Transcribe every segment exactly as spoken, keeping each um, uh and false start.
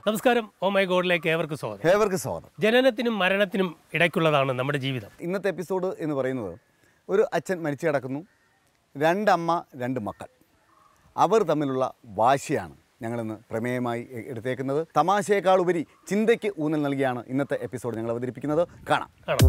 നമസ്കാരം. Oh my ഗോഡിലേക്ക് ഏവർക്ക് സ്വാഗതം. ഏവർക്ക് സ്വാഗതം. ജനനത്തിനും മരണത്തിനും ഇടയ്ക്കുള്ളതാണ് നമ്മുടെ ജീവിതം. ഇന്നത്തെ എപ്പിസോഡ് എന്ന് പറയുന്നത് ഒരു അച്ഛൻ മരിച്ചു കിടക്കുന്നു, രണ്ടമ്മ രണ്ട് മക്കൾ, അവർ തമ്മിലുള്ള വാശിയാണ് ഞങ്ങളിന്ന് പ്രമേയമായി എടുത്തേക്കുന്നത്. തമാശയേക്കാൾ ഉപരി ചിന്തയ്ക്ക് ഊന്നൽ നൽകിയാണ് ഇന്നത്തെ എപ്പിസോഡ് ഞങ്ങൾ അവതരിപ്പിക്കുന്നത്. കാണാം.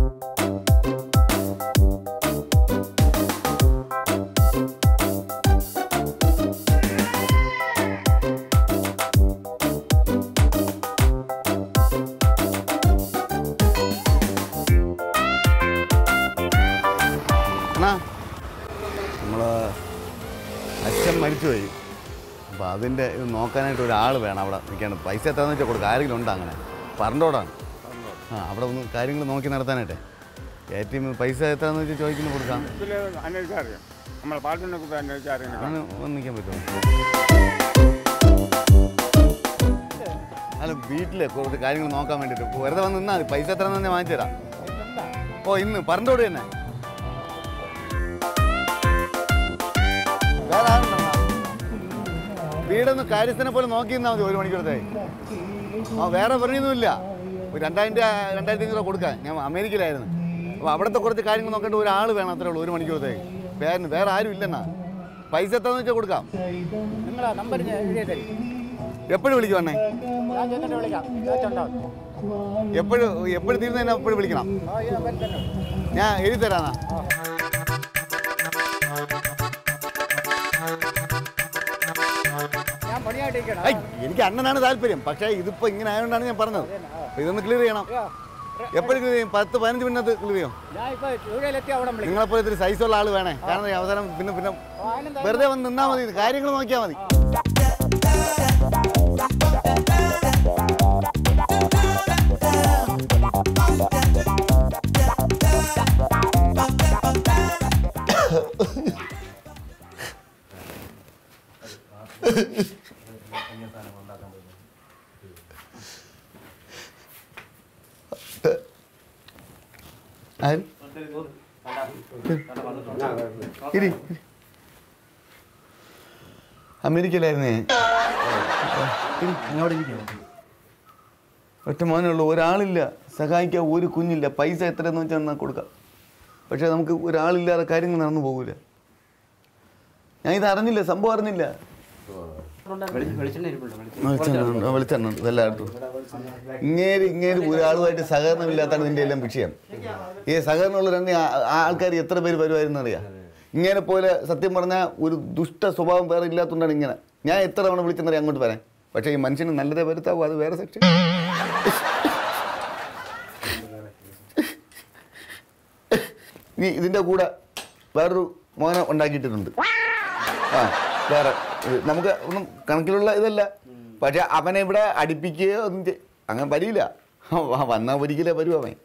നമ്മൾ അച്ഛൻ മരിച്ചുപോയി. അപ്പോൾ അതിൻ്റെ ഇത് നോക്കാനായിട്ട് ഒരാൾ വേണം അവിടെ നിൽക്കാണ്. പൈസ എത്രയാണെന്ന് വെച്ചാൽ കൊടുക്കുക. ആരെങ്കിലും ഉണ്ടോ അങ്ങനെ? പറഞ്ഞോടാണ്. ആ അവിടെ ഒന്ന് കാര്യങ്ങൾ നോക്കി നടത്താനായിട്ടെ എ ടി എം പൈസ എത്രയാണെന്ന് വെച്ചാൽ ചോദിക്കുന്നു കൊടുക്കാം. അങ്ങനെ ഒന്ന് നിൽക്കാൻ പറ്റുമോ? അല്ല, വീട്ടിലെ കുറച്ച് കാര്യങ്ങൾ നോക്കാൻ വേണ്ടിയിട്ട് വെറുതെ വന്ന് നിന്നാൽ മതി. പൈസ എത്രയാണെന്ന് തന്നെ വാങ്ങിച്ചു തരാം. ഓ ഇന്ന് പറഞ്ഞോട് തന്നെ. വീടൊന്ന് കാര്യസ്ഥനെ പോലെ നോക്കി നിന്നാൽ മതി. ഒരു മണിക്കൂറത്തേക്ക് ആ വേറെ പറഞ്ഞൊന്നുമില്ല. ഒരു രണ്ടായിരം രൂപ രണ്ടായിരത്തി അഞ്ഞൂറ് രൂപ കൊടുക്കാൻ. ഞാൻ അമേരിക്കയിലായിരുന്നു. അപ്പോൾ അവിടുത്തെ കുറച്ച് കാര്യങ്ങൾ നോക്കേണ്ട ഒരാൾ വേണം. അത്രേ ഉള്ളൂ. ഒരു മണിക്കൂറത്തേക്ക് വേറെ വേറെ ആരും ഇല്ലെന്നാ. പൈസ എത്രയെന്ന് വെച്ചാൽ കൊടുക്കാം. എപ്പോഴും വിളിക്കും അണ്ണേ? എപ്പോഴും എപ്പോഴും തീർന്നു തന്നെ എപ്പോഴും വിളിക്കണം. ഞാൻ എഴുതി തരാന്നാ. എനിക്ക് അണ്ണനാണ് താല്പര്യം. പക്ഷേ ഇതിപ്പോൾ ഇങ്ങനെ ആയതുകൊണ്ടാണ് ഞാൻ പറഞ്ഞത്. ഇതൊന്ന് ക്ലിയർ ചെയ്യണം. എപ്പോഴും ക്ലിയർ ചെയ്യും? പത്ത് പതിനഞ്ച് മിനിറ്റ് ക്ലിയർ ചെയ്യും. നിങ്ങളെപ്പോലെ ഇത്തിരി സൈസുള്ള ആൾ വേണേ. കാരണം അവസാനം പിന്നെ പിന്നെ വെറുതെ വന്ന് നിന്നാൽ മതി. കാര്യങ്ങൾ നോക്കിയാൽ മതി. അമേരിക്കയിലായിരുന്നേ. ഒറ്റ മോനേ ഉള്ളൂ. ഒരാളില്ല സഹായിക്കാൻ. ഒരു കുഞ്ഞില്ല. പൈസ എത്രയെന്ന് വെച്ചാൽ എന്നാൽ കൊടുക്കാം. പക്ഷെ നമുക്ക് ഒരാളില്ലാതെ കാര്യങ്ങൾ നടന്നു പോകില്ല. ഞാൻ ഇത് അറിഞ്ഞില്ല, സംഭവം അറിഞ്ഞില്ല. വെളിച്ചെണ്ണുണ്ട് എല്ലായിടത്തും. ഇങ്ങേര് ഇങ്ങേര് ഒരാളുമായിട്ട് സഹകരണമില്ലാത്താണ് ഇതിൻ്റെ എല്ലാം വിഷയം. ഈ സഹകരണമുള്ള രണ്ട് ആൾക്കാർ എത്ര പേര് വരുമായിരുന്നു അറിയാം. ഇങ്ങനെ പോലെ സത്യം പറഞ്ഞാൽ ഒരു ദുഷ്ട സ്വഭാവം വേറെ ഇല്ലാത്തതുകൊണ്ടാണ് ഇങ്ങനെ. ഞാൻ എത്ര തവണ വിളിച്ചെന്നറിയാം അങ്ങോട്ട് വരാൻ. പക്ഷേ ഈ മനുഷ്യന് നല്ലതേ വരുത്താവൂ. അത് വേറെ സെക്ഷൻ. ഇനി ഇതിൻ്റെ കൂടെ വേറൊരു മോനെ ഉണ്ടാക്കിയിട്ടുണ്ട്. ആ വേറെ നമുക്ക് ഒന്നും കണക്കിലുള്ള ഇതല്ല. പക്ഷെ അവനെ ഇവിടെ അടുപ്പിക്കുകയോ ഒന്നും അങ്ങനെ വരില്ല. വന്നാൽ ഒരിക്കലേ വരൂ അവൻ.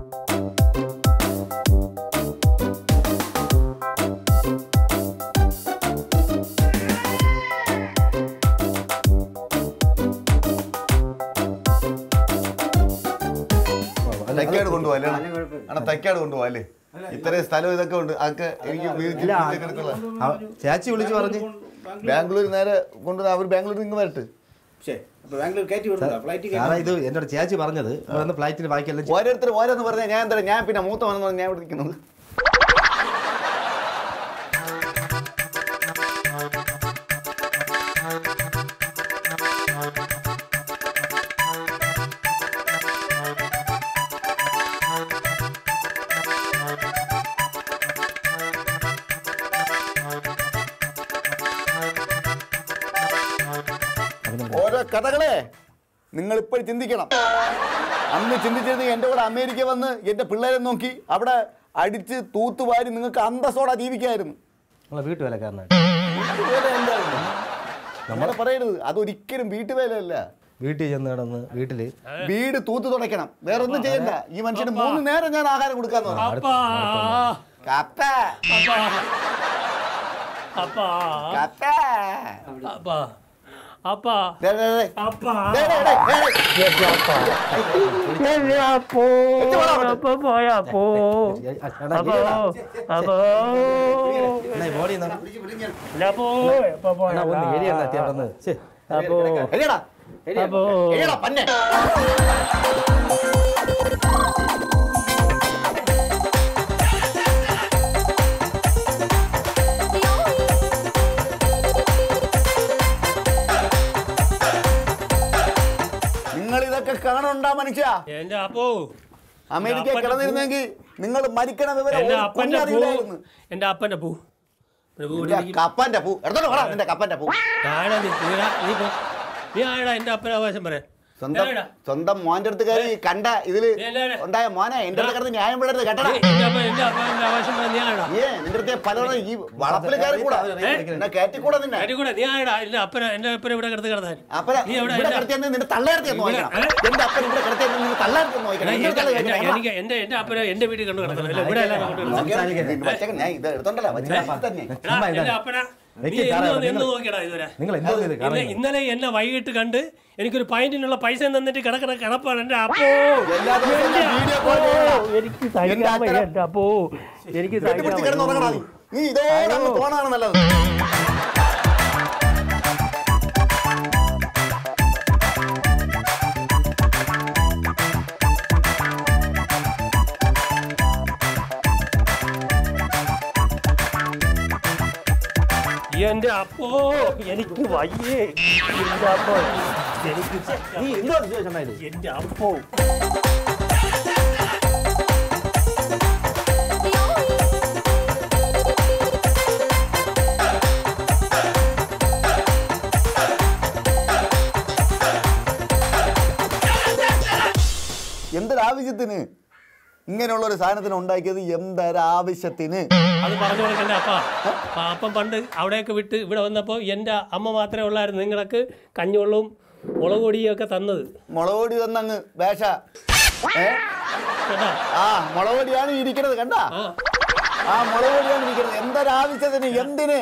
തൈക്കാട് കൊണ്ടുപോകല്ലേ? ആണോ തൈക്കാട് കൊണ്ടുപോകല്ലേ? ഇത്രയും സ്ഥലം ഇതൊക്കെ ഉണ്ട്. അതൊക്കെ എനിക്ക് ചേച്ചി വിളിച്ചു പറഞ്ഞ് ബാംഗ്ലൂർ നേരെ കൊണ്ടുവന്ന് അവർ ബാംഗ്ലൂർ നിങ്ങൾ വരട്ടെ. ഇത് എന്നോട് ചേച്ചി പറഞ്ഞത് ഫ്ലൈറ്റിന് ബാക്കിയെല്ലാം ഓരോരുത്തർ ഓരോന്ന് പറഞ്ഞാൽ ഞാൻ എന്താ ഞാൻ പിന്നെ മൂത്ത വന്നെന്ന് പറഞ്ഞാൽ ഞാൻ ഇവിടെ നിൽക്കുന്നത്. ഓരോ കഥകളെ നിങ്ങൾ ഇപ്പോഴും ചിന്തിക്കണം. അന്ന് ചിന്തിച്ചിരുന്നെങ്കിൽ എൻ്റെ കൂടെ അമേരിക്ക വന്ന് എൻ്റെ പിള്ളേരെ നോക്കി അവിടെ അടിച്ച് തൂത്തുവാരി നിങ്ങൾക്ക് അന്തസ്സോടെ ജീവിക്കായിരുന്നു. നമ്മളെ പറയരുത്. അതൊരിക്കലും വീട്ടുവേലയല്ല. വീട്ടിൽ ചെന്ന് കിടന്ന് വീട്ടില് വീട് തൂത്ത് തുടയ്ക്കണം. വേറെ ഒന്നും ചെയ്യണ്ട. ഈ മനുഷ്യന് മൂന്ന് നേരം ഞാൻ ആഹാരം കൊടുക്കാന്ന് പറഞ്ഞു. அப்பா அப்பா அப்போ அப்போ போயா போ அப்போ அப்போ இல்ல போ அப்போ போ ഒന്ന് ഏരിയ അല്ല അത്യാവന്ന് എടാ അപ്പോ പന്നെ നിങ്ങൾ ഇതൊക്കെ കാണുന്നുണ്ടാ മനുഷ്യ? എന്റെ അപ്പോ അമേരിക്ക കിടന്നിരുന്നെങ്കിൽ നിങ്ങൾ മരിക്കണ വിവരം എന്റെ അപ്പന്റെ പൂ അറിയില്ലായിരുന്നു. എന്റെ അപ്പന്റെ പൂ കപ്പന്റെ പൂ എടുത്തോണ്ട് പോടാ നിന്റെ കപ്പന്റെ പൂ. ആടാ നീ നീടാ നീ പോ നീ ആടാ എന്റെ അപ്പനെ അവകാശം പറയാൻ സ്വന്തം സ്വന്തം മോന്റെ അടുത്ത് കയറി കണ്ട ഇതില് ഉണ്ടായ മോനെ എന്റെ അടുത്ത് കിടന്ന് ന്യായം വിടരുത് കേട്ടടാ. എന്റെ അപ്പ എന്റെ അപ്പന്റെ അവകാശം പറയാൻ നീ ആടാ ഏ നിന്റെ അടുത്ത് പലവണ ഈ വളപ്പിൽ കയറി കൂടാ എന്നെ കയറ്റിക്കൂടാ നിന്നെ അടി കൂടെ നീ ആടാ എന്റെ അപ്പന എന്റെ അപ്പനെ ഇവിടെ കിടന്ന് കിടന്നാൻ അപ്പനെ നീ എവിടെ ഇവിടെ കിടത്തിയെന്ന് നിന്റെ തള്ളയെടുത്ത് നോക്കണം. എന്റെ അപ്പൻ ഇവിടെ കിടത്തിയെന്ന് നിന്റെ തള്ളയെടുത്ത് നോക്കണം. എനിക്ക് എന്റെ എന്റെ അപ്പനെ എന്റെ വീട്ടിൽ കണ്ടു കിടക്കണം ഇവിടെ എല്ലാം ഞാൻ ഇത് എടുത്തോണ്ടല്ലോ തന്നെ എന്റെ അപ്പന ഇന്നലെ എന്നെ വൈകിട്ട് കണ്ട് എനിക്കൊരു പൈന്റിനുള്ള പൈസ തന്നിട്ട് കിടക്കണ കിടപ്പാണ് എന്റെ അപ്പോ. എനിക്ക് സഹിക്കാൻ വയ്യ എന്റെ അപ്പോ. എനിക്ക് നീ ഇതോടെ തോന്നാണ് നല്ലത്. എന്റെ അപ്പോ എനിക്ക് വയ്യേ എന്റെ അപ്പോ എനിക്ക് എന്റെ അപ്പോ എന്തൊരാവശ്യത്തിന് ഇങ്ങനെയുള്ള ഒരു സാധനത്തിന് ഉണ്ടാക്കിയത്? എന്തൊരാവശ്യത്തിന്? അത് പറഞ്ഞു കൊടുക്കണ്ടേ അപ്പ? അപ്പം പണ്ട് അവിടെയൊക്കെ വിട്ട് ഇവിടെ വന്നപ്പോൾ എൻ്റെ അമ്മ മാത്രമേ ഉള്ളായിരുന്നു നിങ്ങൾക്ക് കഞ്ഞിവെള്ളവും മുളക് പൊടിയും ഒക്കെ തന്നത്. മുളക് പൊടി തന്നങ്ങ് വേഷ ആ മുളക് പൊടിയാണ് ഇരിക്കുന്നത് കണ്ടാ? ആ മുളക് പൊടിയാണ് ഇരിക്കുന്നത്. എന്തൊരാവശ്യത്തിന്? എന്തിന്?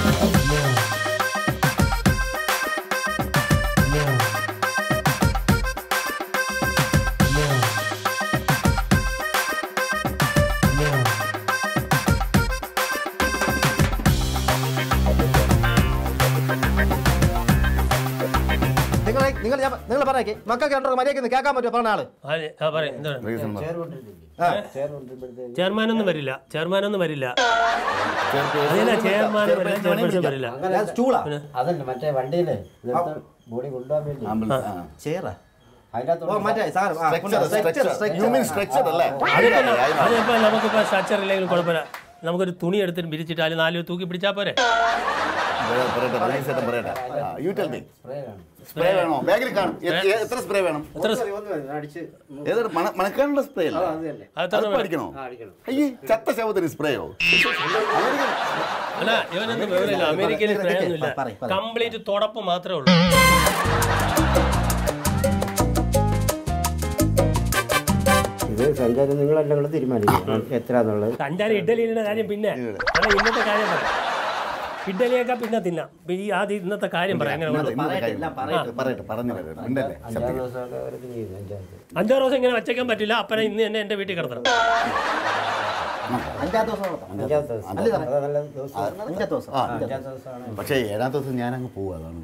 നിങ്ങൾ നിങ്ങൾ പറയാ മക്കൾക്ക് രണ്ടോ മര്യാദ കേൾക്കാൻ പറ്റുമോ പറഞ്ഞ ആള്? ചെയർമാനൊന്നും വരില്ല ചെയർമാനൊന്നും വരില്ല അതല്ല ചെയർമാൻ വരില്ല ചെയർപേഴ്സൺ വരില്ല. അതല്ല മറ്റേ വണ്ടിയില് ബോഡി കൊണ്ടുപോകാൻ വേണ്ടി ചെയറാ അതിപ്പോ നമുക്കിപ്പോ സ്ട്രക്ചർ ഇല്ലെങ്കിലും കുഴപ്പമില്ല. നമുക്കൊരു തുണി എടുത്തിട്ട് പിരിച്ചിട്ട് അതിൽ നാല് തൂക്കി പിടിച്ചാ പോരെ? സ്പ്രേ വേണോ? ബാഗിൽ കാണും. എത്ര സ്പ്രേ വേണം? മണക്കാനുള്ള സ്പ്രേ അടിക്കണോ? അയ്യേ ചത്ത ശവത്തിന് സ്പ്രേയോ? അല്ല ഇവനൊന്നും വിവരമില്ല. അമേരിക്കയിൽ സ്പ്രേ ഒന്നുമില്ല. കംപ്ലീറ്റ് തുടപ്പ് മാത്രമേ ഉള്ളൂ. ഇത് സഞ്ചാരം നിങ്ങളെല്ലാം കൂടെ തീരുമാനിക്കും എത്രയാന്നുള്ളത്. സഞ്ചാരം ഇഡലിയുടെ കാര്യം പിന്നെ ഇന്നത്തെ കാര്യം പറയാം. ഇഡലിയൊക്കെ പിന്നെ തിന്നാം. ഈ ആദ്യം ഇന്നത്തെ കാര്യം പറയാം. അഞ്ചാറ് ദിവസം ഇങ്ങനെ വച്ചേക്കാൻ പറ്റില്ല. അപ്പനെ ഇന്ന് തന്നെ എന്റെ വീട്ടിൽ കിടത്തണം. പക്ഷേ ഏഴാം ദിവസം ഞാൻ അങ്ങ് പോവാതാണ്.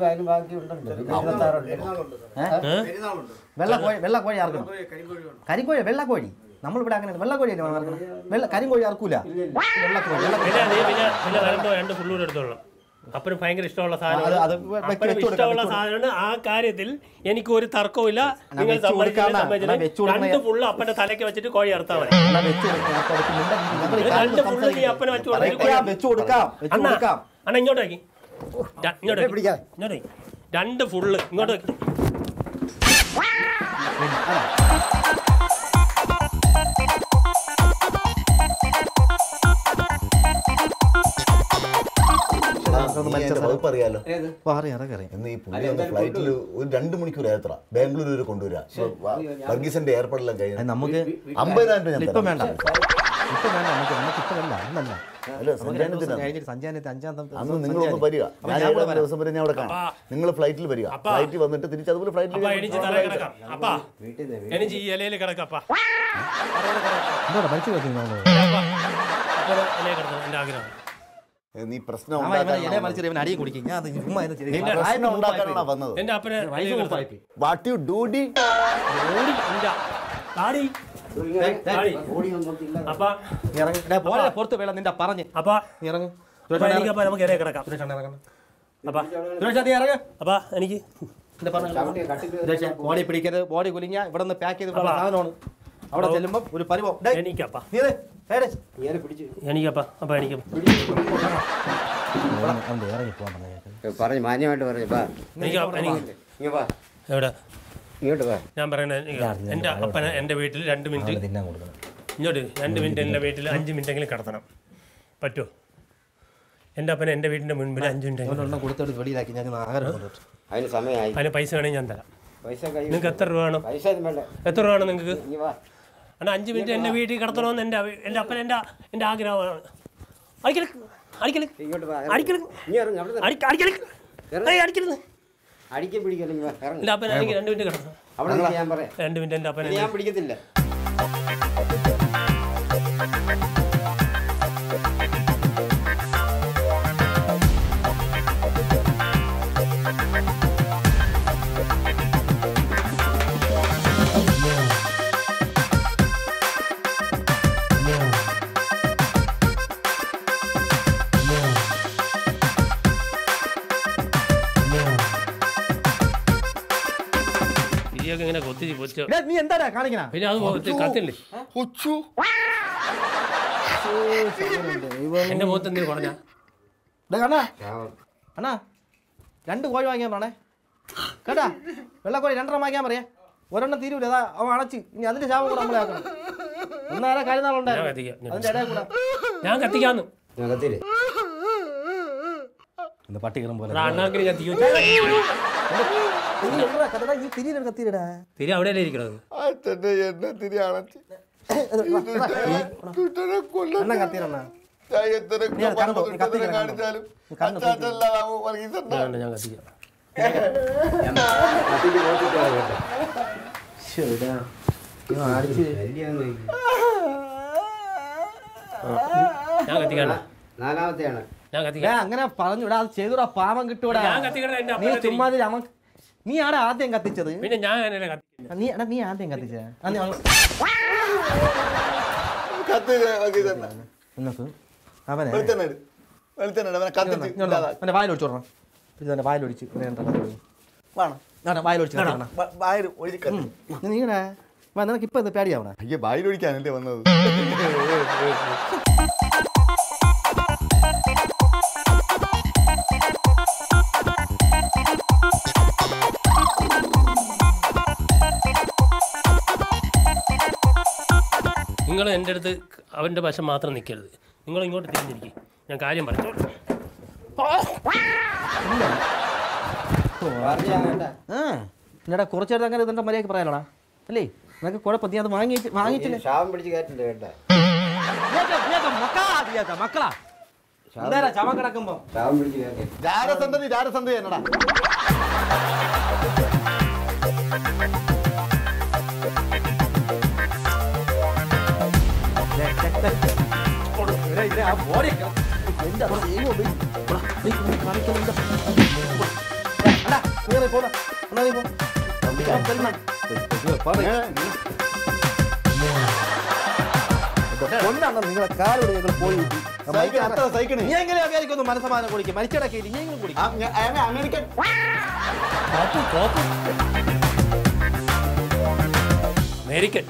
വെള്ളക്കോഴി വെള്ളക്കോഴി ആർക്കണം? കരിക്കോഴി വെള്ളക്കോഴി നമ്മളിവിടെ അങ്ങനെ വെള്ളക്കോഴിയല്ലേ വെള്ള കരിങ്കോഴി ആർക്കൂല. വെള്ളക്കോഴി പിന്നെ വരുമ്പോ രണ്ട് ഫുള്ളൂർ എടുത്തോളാം. അപ്പനും ഭയങ്കര ഇഷ്ടമുള്ള സാധനമാണ്. ഇഷ്ടമുള്ള സാധനമാണ്. ആ കാര്യത്തിൽ എനിക്ക് ഒരു തർക്കവും ഇല്ല. നിങ്ങൾ രണ്ട് ഫുള്ള് അപ്പന്റെ തലയ്ക്ക് വെച്ചിട്ട് കോഴി അറുത്താൽ മതി. രണ്ട് ഫുള്ള് നീ അപ്പനെ വെച്ചു കൊടുക്കാം. അണ്ണ ഇങ്ങോട്ടേക്ക് ഇങ്ങോട്ടേക്ക് ഇങ്ങോട്ടേക്ക് രണ്ട് ഫുള്ള് ഇങ്ങോട്ടേക്ക്. അറിയാലോ എന്ന് ഈ പുള്ളി വന്ന ഫ്ലൈറ്റിൽ ഒരു രണ്ട് മണിക്കൂർ യാത്ര ബാംഗ്ലൂർ വരെ കൊണ്ടുവരാ. വർഗീസിന്റെ ഏർപ്പാടെല്ലാം കഴിഞ്ഞു. നമുക്ക് അമ്പതിനായിരം രൂപ ഇപ്പം വേണ്ട ഇപ്പം വേണ്ട നമുക്ക് നമുക്ക് ഇപ്പഴല്ല അന്നല്ല അന്ന് നിങ്ങളൊന്ന് വരിക. ഞാൻ ഏഴാം ദിവസം വരെ ഞാൻ അവിടെ കാണാം. നിങ്ങൾ ഫ്ലൈറ്റിൽ വരിക. ഫ്ലൈറ്റിൽ വന്നിട്ട് തിരിച്ച് അതുപോലെ ഫ്ലൈറ്റിൽ എനിക്ക് ഈ ഇലയിൽ കിടക്കപ്പാ മരിച്ചു എന്റെ ആഗ്രഹം. നീ പ്രശ്നം ഇടയെ മറിച്ച് ഇവൻ അടിയും കുടിക്കും ഞാൻ ചുമ്മാ ഇത് ചെയ്തു. പ്രശ്നം ഉണ്ടാക്കാനാണ് വന്നത്. എന്റെ അപ്പനെ വയസ്സ് മൂപ്പായി. വാട്ട് യു ഡു ഡി ഓടി ഇല്ല. താടി. താടി. അപ്പ ഇറങ്ങ്. ഡേ, പോരെ, പുറത്ത് വേണം നിന്റെ പറഞ്ഞ്. അപ്പ നീ ഇറങ്ങ്. അപ്പ എനിക്കപ്പ നമുക്ക് ഇടയിൽ കിടക്കാം. സുരേഷ് അണ്ണ ഇറങ്ങണം. അപ്പ സുരേഷ് നീ ഇറങ്ങ്. അപ്പ എനിക്ക് എന്റെ പറഞ്ഞ സുരേഷ് ബോഡി പിടിക്കരുത്. ബോഡി കുലിഞ്ഞ ഇവിടെ നിന്ന് പാക്ക് ചെയ്ത് ഇവിടെ സാധനമാണ്. അവിടെ ചെല്ലുമ്പോ ഒരു പരിവം. എനിക്കപ്പ നീ ഇത് ഏടെ എനിക്കപ്പ അപ്പ എനിക്ക് ഇറങ്ങി പോകാൻ പറഞ്ഞു പറഞ്ഞു മാന്യമായിട്ട് പറഞ്ഞു വാ എനിക്ക് എനിക്ക് ഇങ്ങ് വാ എവിടെ ഇങ്ങോട്ട് വാ. ഞാൻ പറയുന്നത് എൻ്റെ അപ്പനെ എൻ്റെ വീട്ടിൽ രണ്ട് മിനിറ്റ് തിന്നാൻ കൊടുക്കണം. ഇങ്ങോട്ട് രണ്ട് മിനിറ്റ് എൻ്റെ വീട്ടിൽ അഞ്ച് മിനിറ്റെങ്കിലും കിടത്തണം. പറ്റുമോ? എൻ്റെ അപ്പനെ എൻ്റെ വീടിൻ്റെ മുൻപിൽ അഞ്ച് മിനിറ്റ് ഒരെണ്ണം കൊടുത്തോട്ട് വെളിയിലാക്കി ഞാൻ ആഹാരം കൊണ്ടുപോയി. അതിന് സമയമായി. അതിന് പൈസ വേണമെങ്കിൽ ഞാൻ തരാം. പൈസ കൈ നിങ്ങൾക്ക് എത്ര രൂപ വേണം? പൈസ ഒന്നും വേണ്ട. എത്ര രൂപ വേണം നിങ്ങൾക്ക്? ഇങ്ങ് വാ. എന്നാൽ അഞ്ച് മിനിറ്റ് എൻ്റെ വീട്ടിൽ കിടത്തണമെന്ന് എൻ്റെ എൻ്റെ അപ്പൻ എൻ്റെ എൻ്റെ ആഗ്രഹമാണ്. അടിക്കല് അടിക്കല് ഇങ്ങോട്ട് വാ. അടിക്കല് ഇങ്ങ് ഇറങ്ങ്. അവിടെ അടിക്ക അടിക്കല് അടിക്കരുത്. അടിക്കാൻ പിടിക്കല്ല. ഇങ്ങ് വാ. ഇറങ്ങ്. എൻ്റെ അപ്പൻ എനിക്ക് രണ്ട് മിനിറ്റ് കിടക്കണം. അവിടെ നിന്ന് ഞാൻ പറയാം. രണ്ട് മിനിറ്റ് എൻ്റെ അപ്പൻ ഞാൻ പിടിക്കത്തില്ല. ഇങ്ങനെ കൊത്തി പൊച്ച നീ എന്താടാ കാണിക്കണ? പിന്നെ അത് കത്തില്ലേ എന്റെ മുഖത്ത് എന്തെങ്കിലും പറഞ്ഞ അണ്ണാ രണ്ട് കോഴി വാങ്ങിയാൻ പറഞ്ഞേ കേട്ടാ. വെള്ളക്കോഴി രണ്ടെണ്ണം വാങ്ങിയാൻ പറയാ. ഒരെണ്ണം തീരൂല. അതാ അവൻ അടച്ച്. ഇനി അതിന്റെ ശാപം കൂടെ നമ്മളെ ആക്കണം. ഒന്നാരെ കാര്യനാളുണ്ടായിരുന്നു അതിന്റെ ഇടയിൽ കൂടെ ഞാൻ കത്തിക്കാന്ന് പട്ടി കയറും പോലെ തിരി അവിടെയല്ലേ ഇരിക്കണത്. ഞാൻ കത്തിക്കാം. ഞാൻ കത്തിക്കാണ്. നാലാമത്തെയാണ്. ഞാൻ കത്തിക്കാം. അങ്ങനെ പറഞ്ഞുവിടാ. അത് ചെയ്തുടാ. പാവം കിട്ടൂടാ. ഞാൻ കത്തിക്കണ എന്റെ നീ ചുമ്മാ അവൻ നീ ആടെ ആദ്യം കത്തിച്ചത്. പിന്നെ ഞാൻ എന്നെ കത്തിക്കാം. നീ എടാ നീ ആദ്യം കത്തിച്ചത്. അവനെ അവന്റെ വായിലൊഴിച്ചു വിടണം. ഇതെന്നെ വായിലൊഴിച്ച് വായിലൊഴിച്ച് നീങ്ങണേ. നിനക്ക് ഇപ്പൊ എന്താ പേടിയാവണേ? അയ്യോ വായിലൊഴിക്കാനല്ലേ വന്നത്. നിങ്ങൾ എൻ്റെ അടുത്ത് അവൻ്റെ വശം മാത്രം നിൽക്കരുത്. നിങ്ങൾ ഇങ്ങോട്ട് തിരിഞ്ഞിരിക്കും. ഞാൻ കാര്യം പറഞ്ഞു. എന്നടാ കുറച്ചേരത്ത് അങ്ങനെ ഇതെന്താ മര്യാദക്ക് പറയാനോടാ അല്ലേ? നിനക്ക് കുഴപ്പം. നീ അത് വാങ്ങിച്ച് വാങ്ങിച്ചില്ലേ? ശാപം പിടിച്ച് കയറ്റില്ല കേട്ട മക്കളാ എന്താ ചമ കിടക്കുമ്പോ ശാപം പിടിച്ച് കയറ്റി ജാരസന്ധതി ജാരസന്ധതി എന്നടാ. നിങ്ങളെ കാലോട് ഞങ്ങൾ പോയി സൈക്കിൾ നീ എങ്ങനെയാ വിചാരിക്കുന്നു? മനസ്സമാനം കുടിക്കും. മരിച്ചടക്കയില്ല. നീ എങ്ങനെ കുടിക്കും? അമേരിക്കൻ അമേരിക്കൻ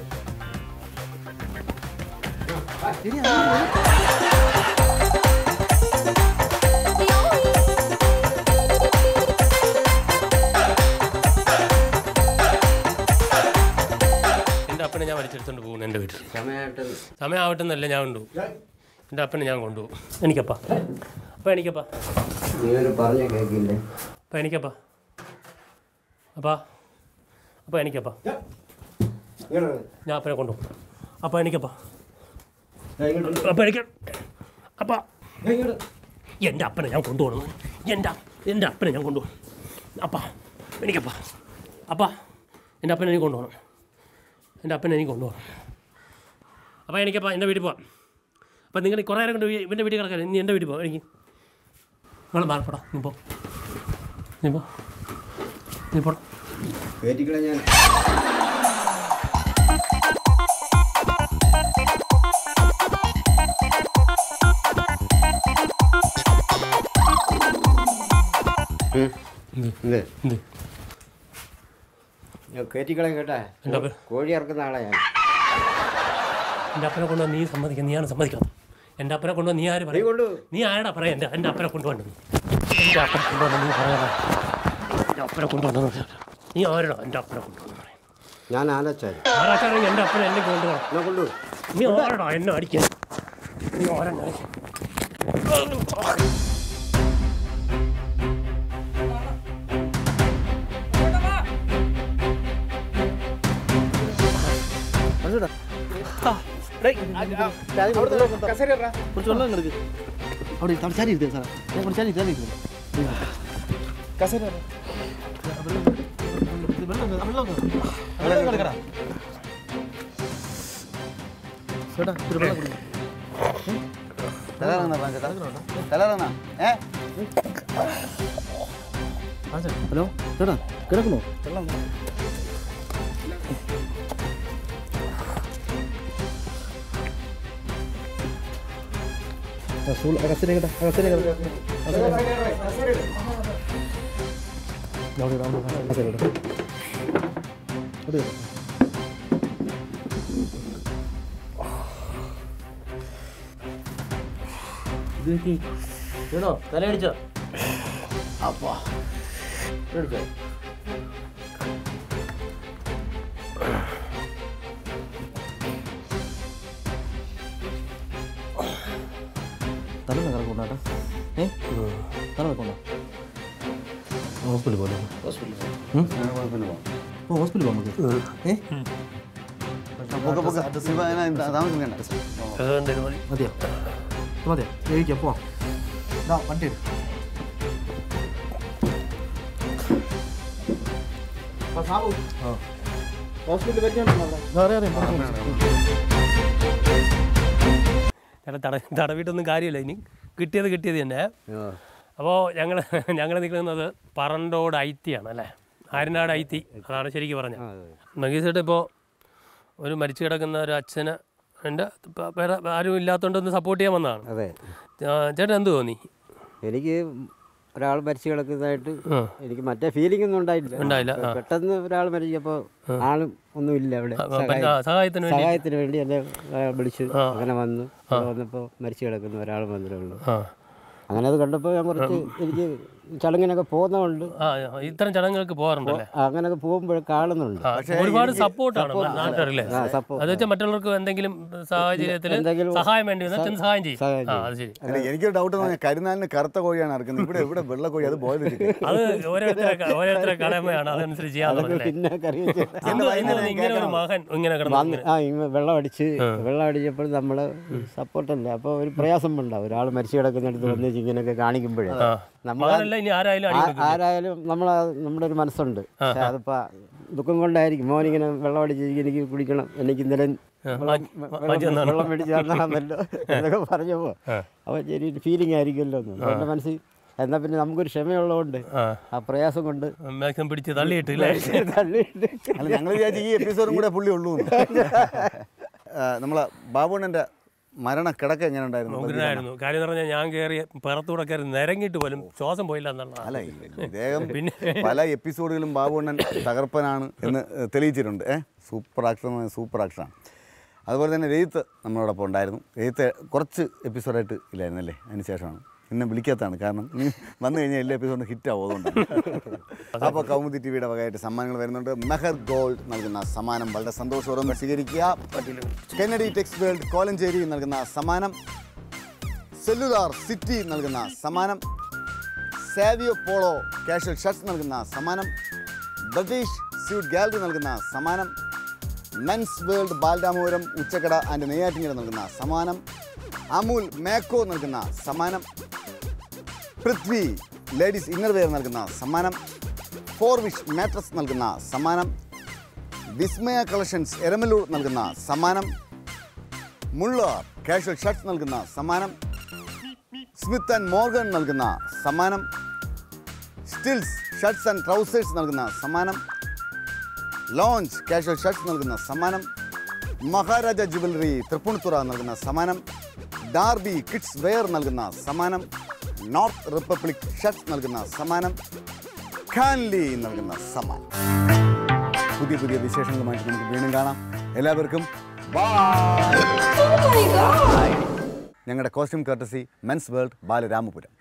എൻ്റെ അപ്പനെ ഞാൻ വലിച്ചെടുത്തോണ്ട് പോകുന്നു എൻ്റെ വീട്ടിൽ. സമയമാവട്ടെന്നല്ല ഞാൻ കൊണ്ടുപോകും. എൻ്റെ അപ്പനെ ഞാൻ കൊണ്ടുപോകും. എനിക്കപ്പാ അപ്പം എനിക്കപ്പാ പറഞ്ഞ കേൾക്കില്ലേ? അപ്പം എനിക്കപ്പാ അപ്പാ അപ്പം എനിക്കപ്പാ ഞാൻ അപ്പനെ കൊണ്ടുപോകും. അപ്പം എനിക്കപ്പാ അപ്പം എനിക്ക് അപ്പാ എൻ്റെ അപ്പനെ ഞാൻ കൊണ്ടുപോകണം. എൻ്റെ എൻ്റെ അപ്പനെ ഞാൻ കൊണ്ടുപോകും. അപ്പാ എനിക്കപ്പാ അപ്പാ എൻ്റെ അപ്പനെ എനിക്ക് കൊണ്ടുപോകണം. എൻ്റെ അപ്പനെ എനിക്ക് കൊണ്ടുപോകണം. അപ്പം എനിക്കപ്പാ എൻ്റെ വീട്ടിൽ പോവാം. അപ്പം നിങ്ങൾ കുറേ നേരം കൊണ്ട് ഇവൻ്റെ വീട്ടിൽ കിടക്കാൻ നീ എൻ്റെ വീട്ടിൽ പോ എനിക്ക് നിങ്ങൾ മാറപ്പെടാ നീ പോ നീ പോ നീ പോടാ ഞാൻ കയറ്റിക്കളയും കേട്ടാ കോഴി ഇറക്കുന്ന ആളെ ഞാൻ എൻ്റെ അപ്പനെ കൊണ്ടുവന്ന് നീ സമ്മതിക്കാം നീയാണ് സമ്മതിക്കാം എൻ്റെ അപ്പനെ കൊണ്ടുവന്ന് നീ ആര് പറയും കൊണ്ട് നീ ആരാടാ പറയാം എൻ്റെ എൻ്റെ അപ്പനെ കൊണ്ടുവന്നു എൻ്റെ അപ്പനെ കൊണ്ടുവന്നു നീ പറയാ എൻ്റെ അപ്പനെ കൊണ്ടുവന്നു നീ ആരാടാ എൻ്റെ അപ്പനെ കൊണ്ടുവന്നു പറയാം ഞാൻ ആലോചിച്ചാൽ ആരാച്ചാണെങ്കിൽ എൻ്റെ അപ്പനെ എന്നെ കൊണ്ടുപോകണം എന്നെ കൊണ്ടു നീ ആരാടാ എന്നെ അടിക്കാൻ നീ ആരെന്നെ അടിക്കാൻ കുറച്ച് വെള്ളം എടുക്ക് അവിടെ തളിച്ചാരി ഇരുത്തേ സാറേ ഞാൻ കുറച്ചാരി ഇരുത്താൻ ഇരിക്കുന്നു കസേര വെള്ളം വെള്ളം കിടക്കടാ ചേട്ടാ ഒരു വെള്ളം കുടിക്കും ഹലോ ചേട്ടാ കിടക്കണോ വെള്ളം കസേര കേട്ടാ കസേര കേട്ടോ തലയടിച്ചോ അപ്പാ എടുത്തോ തല കറക്കൊണ്ടാട്ടോ ഏ തല വെക്കണ്ട ഹോസ്പിറ്റലിൽ പോലെ ഹോസ്പിറ്റലിൽ പോകാം നമുക്ക് ഏ മതിയോ മതിയോ കഴിക്കാം പോവാം ഇതാ വണ്ടി എടുക്കും ഹോസ്പിറ്റലിൽ പറ്റിയുണ്ടോ അറിയാം ചേട്ടാ തട തടവിട്ടൊന്നും കാര്യമില്ല ഇനി കിട്ടിയത് കിട്ടിയത് തന്നെ അപ്പോൾ ഞങ്ങൾ ഞങ്ങൾ നിൽക്കുന്നത് പറണ്ടോട് ഐത്തിയാണ് അല്ലേ ആര്യനാട് ഐത്തി അതാണ് ശരിക്കും പറഞ്ഞത് നഗീസേട്ട് ഇപ്പോൾ ഒരു മരിച്ചു കിടക്കുന്ന ഒരു അച്ഛന് എൻ്റെ വേറെ ആരും ഇല്ലാത്തതുകൊണ്ടൊന്ന് സപ്പോർട്ട് ചെയ്യാൻ വന്നതാണ്. അതെ ചേട്ടൻ എന്ത് തോന്നി? എനിക്ക് ഒരാൾ മരിച്ചു കിടക്കുന്നതായിട്ട് എനിക്ക് മറ്റേ ഫീലിംഗ് ഒന്നും ഉണ്ടായില്ല ഉണ്ടായില്ല പെട്ടെന്ന് ഒരാൾ മരിച്ചപ്പോൾ ആളും ഒന്നും ഇല്ല അവിടെ സഹായത്തിന് സഹായത്തിന് വേണ്ടി എന്നെ വിളിച്ചു അങ്ങനെ വന്നു വന്നപ്പോൾ മരിച്ചു കിടക്കുന്ന ഒരാൾ വന്നിട്ടുള്ളൂ. അങ്ങനെ അത് കണ്ടപ്പോൾ ഞാൻ കുറച്ച് എനിക്ക് ചടങ്ങിനൊക്കെ പോകുന്നതുകൊണ്ട് ഇത്തരം ചടങ്ങുകൾക്ക് പോകാറുണ്ടല്ലേ അങ്ങനെയൊക്കെ പോകുമ്പോഴേ കാണുന്നുണ്ട്. ഒരുപാട് സപ്പോർട്ടാണ് നാട്ടുകാരല്ലേ. അത് വെച്ചാൽ മറ്റുള്ളവർക്ക് എന്തെങ്കിലും സാഹചര്യത്തിൽ സഹായം വേണ്ടി വന്നാൽ സഹായം ചെയ്യും. എനിക്കൊരു ഡൗട്ട് കരുനാലിന് കറുത്ത കോഴിയാണ് ഇറക്കുന്നത്, ഇവിടെ ഇവിടെ വെള്ള കോഴി അത് ബോയിൽ അത് ഓരോരുത്തരെ ഓരോരുത്തരെ കടമയാണ്, അതനുസരിച്ച് ഇങ്ങനെ ഒരു മകൻ ഇങ്ങനെ വെള്ളം അടിച്ച് വെള്ളം അടിച്ചപ്പോൾ നമ്മള് സപ്പോർട്ടല്ലേ, അപ്പോൾ ഒരു പ്രയാസം ഉണ്ടാവും. ഒരാൾ മരിച്ചു കിടക്കുന്നിടത്ത് വന്ന് ഇങ്ങനെയൊക്കെ കാണിക്കുമ്പോഴേ ആരായാലും നമ്മളെ നമ്മുടെ ഒരു മനസ്സുണ്ട്. പക്ഷെ അതിപ്പോ ദുഃഖം കൊണ്ടായിരിക്കും മോനിങ്ങനെ വെള്ളം അടിച്ച് എനിക്ക് കുടിക്കണം, എനിക്ക് ഇന്നലെ വെള്ളം മേടിച്ച് തന്നാണല്ലോ എന്നൊക്കെ പറഞ്ഞപ്പോ അപ്പൊ ചെറിയൊരു ഫീലിംഗ് ആയിരിക്കുമല്ലോ എന്ന് എന്റെ മനസ്സിൽ. എന്നാ പിന്നെ നമുക്കൊരു ക്ഷമയുള്ളതുകൊണ്ട് ആ പ്രയാസം കൊണ്ട് പിടിച്ച് തള്ളിയിട്ട് തള്ളിയിട്ട് ഞങ്ങൾ വിചാരിച്ചു ഈ എപ്പിസോഡും കൂടെ പുള്ളി ഉള്ളൂ. നമ്മളെ ബാബുണ്ണന്റെ മരണ കിടക്ക എങ്ങനെ ഉണ്ടായിരുന്നു? ഉഗ്രനായിരുന്നു. കാര്യം എന്ന് പറഞ്ഞാൽ ഞാൻ കയറി പുറത്തൂടെ കയറി നിരങ്ങിയിട്ട് പോലും ശ്വാസം പോയില്ല എന്നുള്ള. അല്ല ഇദ്ദേഹം പിന്നെ പല എപ്പിസോഡുകളും ബാബുണ്ണൻ തകർപ്പനാണ് എന്ന് തെളിയിച്ചിട്ടുണ്ട്. ഏഹ് സൂപ്പർ ആക്ടർ സൂപ്പർ ആക്ടറാണ്. അതുപോലെ തന്നെ രജിത്ത് നമ്മളോടൊപ്പം ഉണ്ടായിരുന്നു. രജിത്ത് കുറച്ച് എപ്പിസോഡായിട്ട് ഇല്ലായിരുന്നല്ലേ, അതിന് ശേഷമാണ് എന്നെ വിളിക്കാത്തതാണ്. കാരണം വന്നു കഴിഞ്ഞാൽ എല്ലാ എപ്പിസോഡും ഹിറ്റാവും. അതുകൊണ്ട് അപ്പോൾ കൗമുദി ടി വിയുടെ വകയായിട്ട് സമ്മാനങ്ങൾ വരുന്നുണ്ട്. മെഹർ ഗോൾഡ് നൽകുന്ന സമ്മാനം വളരെ സന്തോഷപൂർവ്വം സ്വീകരിക്കുക. കെന്നഡി ടെക്സ് വേൾഡ് കോലഞ്ചേരി നൽകുന്ന സമ്മാനം, സെല്ലുലാർ സിറ്റി നൽകുന്ന സമ്മാനം, സാവിയോ പോളോ കാഷ്വൽ ഷർട്ട്സ് നൽകുന്ന സമ്മാനം, ബ്രിട്ടീഷ് സ്യൂട്ട് ഗാലറി നൽകുന്ന സമ്മാനം, മെൻസ് വേൾഡ് ബാൽഡാമൂരം ഉച്ചക്കട ആൻഡ് നെയ്യാറ്റിങ്ങര നൽകുന്ന സമ്മാനം, അമൂൽ മേക്കോ നൽകുന്ന സമ്മാനം, പൃഥ്വി ലേഡീസ് ഇന്നർവെയർ നൽകുന്ന സമ്മാനം, ഫോർ വിഷ് മാട്രസ് നൽകുന്ന സമ്മാനം, വിസ്മയ കളക്ഷൻസ് എരമലൂർ നൽകുന്ന സമ്മാനം, മുള്ളർ കാഷ്വൽ ഷർട്ട്സ് നൽകുന്ന സമ്മാനം, സ്മിത്ത് ആൻഡ് മോർഗൻ നൽകുന്ന സമ്മാനം, സ്റ്റിൽസ് ഷർട്ട്സ് ആൻഡ് ട്രൗസേഴ്സ് നൽകുന്ന സമ്മാനം, ലോഞ്ച് കാഷ്വൽ ഷർട്ട്സ് നൽകുന്ന സമ്മാനം, മഹാരാജ ജുവലറി തൃപ്പൂണിത്തുറ നൽകുന്ന സമ്മാനം, ഡാർബി കിഡ്സ് വെയർ നൽകുന്ന സമ്മാനം, നോർത്ത് റിപ്പബ്ലിക് ഷർട്ട്സ് നൽകുന്ന സമ്മാനം, ഖാൻലി നൽകുന്ന സമ്മാനം. പുതിയ പുതിയ വിശേഷങ്ങളുമായിട്ട് നമുക്ക് വീണ്ടും കാണാം. എല്ലാവർക്കും ബൈ. ഞങ്ങളുടെ costume courtesy men's world Balaramapuram.